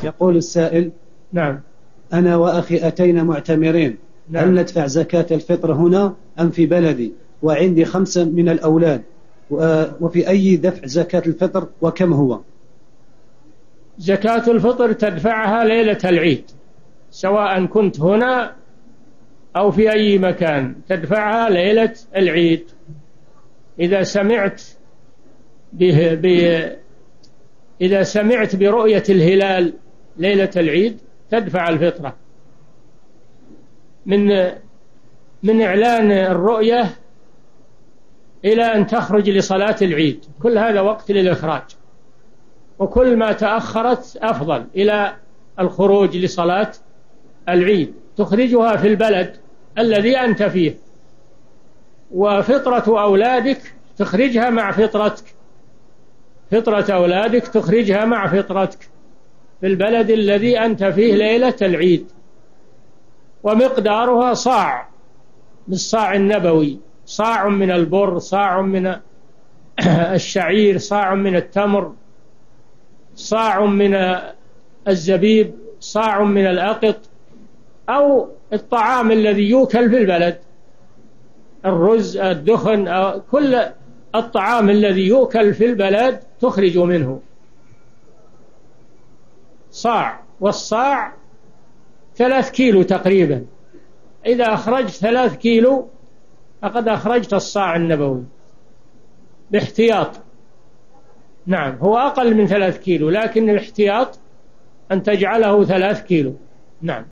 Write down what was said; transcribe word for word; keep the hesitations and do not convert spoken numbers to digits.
يقول السائل: نعم. أنا وأخي أتينا معتمرين، نعم. هل ندفع زكاة الفطر هنا أم في بلدي؟ وعندي خمسة من الأولاد، وفي أي دفع زكاة الفطر وكم هو؟ زكاة الفطر تدفعها ليلة العيد، سواء كنت هنا أو في أي مكان، تدفعها ليلة العيد. إذا سمعت به ب... إذا سمعت برؤية الهلال ليلة العيد تدفع الفطرة، من من إعلان الرؤية إلى أن تخرج لصلاة العيد، كل هذا وقت للإخراج، وكل ما تأخرت أفضل إلى الخروج لصلاة العيد، تخرجها في البلد الذي أنت فيه. وفطرة أولادك تخرجها مع فطرتك، فطرة أولادك تخرجها مع فطرتك في البلد الذي أنت فيه ليلة العيد. ومقدارها صاع بالصاع النبوي، صاع من البر، صاع من الشعير، صاع من التمر، صاع من الزبيب، صاع من الأقط، أو الطعام الذي يؤكل في البلد، الرز، الدخن، أو كل الطعام الذي يؤكل في البلد تخرج منه صاع. والصاع ثلاث كيلو تقريبا، إذا أخرجت ثلاث كيلو فقد أخرجت الصاع النبوي باحتياط. نعم، هو أقل من ثلاث كيلو، لكن الاحتياط أن تجعله ثلاث كيلو. نعم.